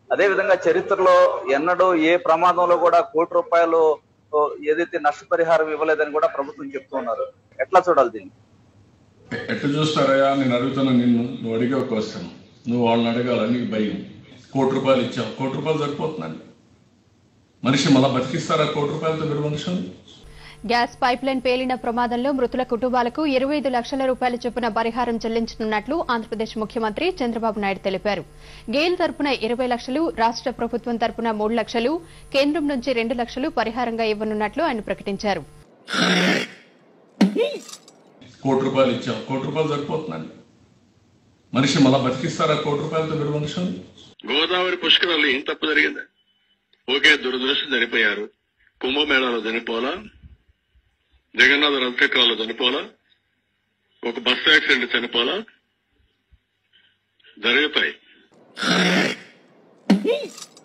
అదే విధంగా చరిత్రలో ఎన్నడూ ఏ ప్రమాదంలో కూడా ₹1,00,00,000 ఏదైతే నష్టపరిహారం ఇవ్వలేదని కూడా ప్రభుత్వం చెప్తున్నారు. ఎట్లా చూడాలి దీన్ని? ఎట్లా చూస్తారయ్యా? నేను అడుగుతున్నా నిన్ను, నువ్వు అడిగే ఒక క్వశ్చన్, నువ్వు వాళ్ళని అడగాల, నీకు భయం. ₹1,00,00,000 ఇచ్చావు, ₹1,00,00,000 సరిపోతుందండి? మనిషి మళ్ళా బతికిస్తారా ₹1,00,00,000తో మీరు మనుషులు? గ్యాస్ పైప్ లైన్ పేలిన ప్రమాదంలో మృతుల కుటుంబాలకు 25 లక్షల రూపాయల చొప్పున పరిహారం చెల్లించనున్నట్లు ఆంధ్రప్రదేశ్ ముఖ్యమంత్రి చంద్రబాబు నాయుడు తెలిపారు. గెయిల్ తరపున 20 లక్షలు, రాష్ట ప్రభుత్వం తరపున 3 లక్షలు, కేంద్రం నుంచి 2 లక్షలు పరిహారంగా ఇవ్వనున్నట్లు ఆయన ప్రకటించారు. ₹1,00,00,000 ఇచ్చావు, ₹1,00,00,000 సరిపోతుందండి? మనిషి మళ్ళా బతికిస్తారా ₹1,00,00,000తో మీరు మనుషులు? గోదావరి పుష్కరాలు ఏం తప్పు జరిగింది? ఒకే దురదృష్టం చనిపోయారు. కుంభమేళాలో చనిపోలా, జగన్నాథ రథచక్రాల్లో చనిపోలా, ఒక బస్సు యాక్సిడెంట్ చనిపోలా, జరుగుతాయి.